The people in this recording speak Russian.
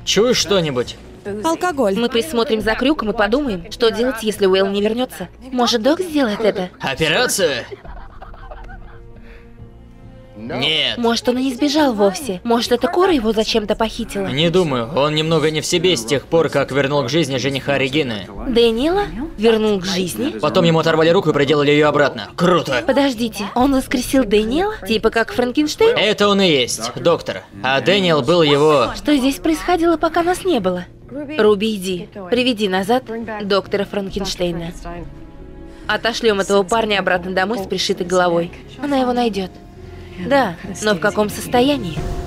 Чуешь что-нибудь? Алкоголь. Мы присмотрим за крюком и подумаем, что делать, если Уэйл не вернется. Может, Док сделает это? Операцию? Нет. Может, он и не сбежал вовсе. Может, это Кора его зачем-то похитила. Не думаю, он немного не в себе с тех пор, как вернул к жизни жениха Регины. Дэниела вернул к жизни? Потом ему оторвали руку и приделали ее обратно. Круто! Подождите, он воскресил Дэниела? Типа как Франкенштейн? Это он и есть, доктор. А Дэниел был его... Что здесь происходило, пока нас не было? Руби, иди. Приведи назад доктора Франкенштейна. Отошлем этого парня обратно домой с пришитой головой. Она его найдет. Да, но в каком состоянии?